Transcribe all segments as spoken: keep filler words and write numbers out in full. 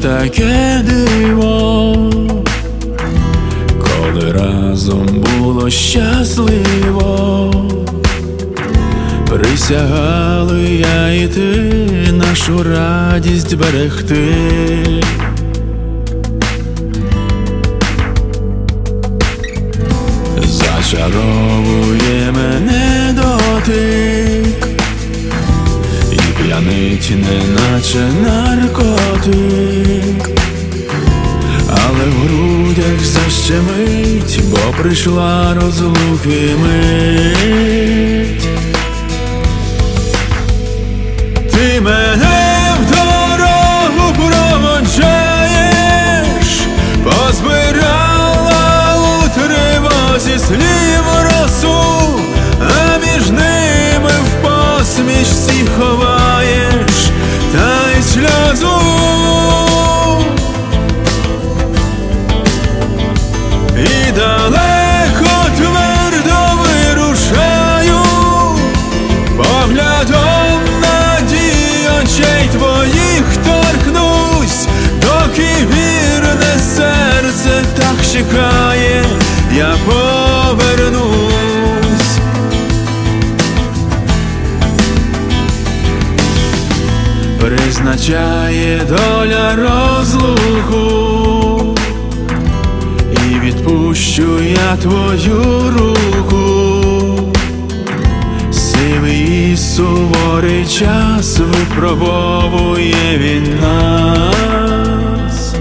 таке диво, коли разом було щасливо. Присягали я і ти нашу радість берегти. Зачаровує мене дотик і п'янить, неначе наркотик, але в грудях защемить, бо прийшла розлуки мить. Ти мене в дорогу проводжаєш, позбирала у тривозі слів росу, а між ними в посмішці ховаєш та й сльозу. І далеко твердо вирушаю, поглядом очей твоїх торкнусь, доки вірне серце так чекає, я повернусь. Призначає доля розлуку, і відпущу я твою руку. Сивий і суворий час випробовує він нас.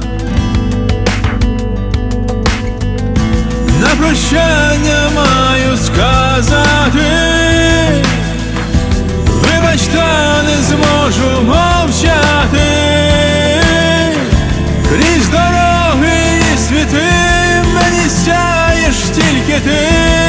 На прощання маю сказати: вибач, та не зможу мовчати. Крізь дороги і світи мені сяєш тільки ти.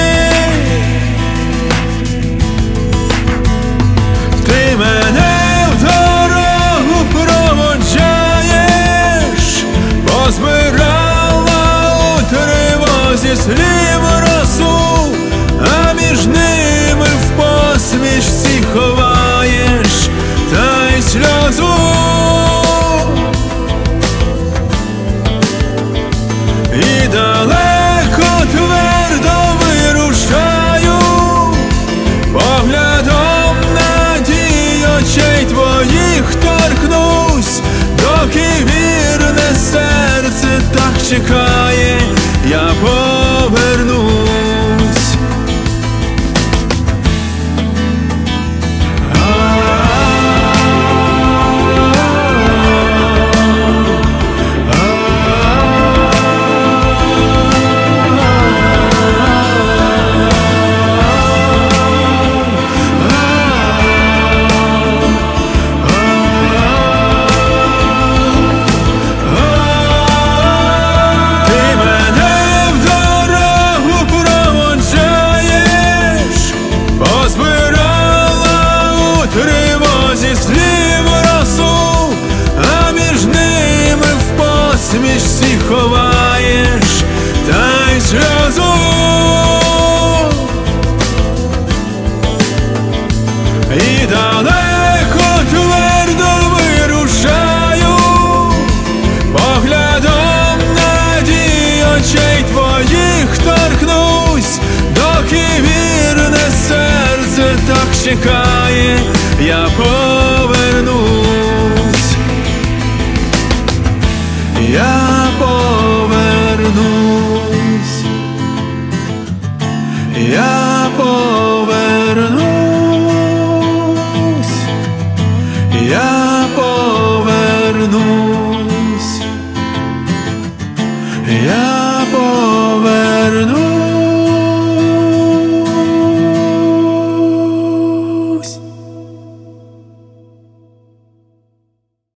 Ти мене в дорогу проводжаєш, позбирала у тривозі слів росу, а між ними в посмішці ховаєш та й сльозу. І далеко твердо вирушаю, поглядом очей твоїх торкнусь, доки вірне серце так чекає, я повернусь. Тривозі слів росу, а між ними в посмішці ховаєш та й сльозу. І далеко твердо вирушаю, поглядом надії очей твоїх торкнусь, доки вірне серце так чекає, я повернусь. Я повернусь. Я повернусь. Я повернусь. Я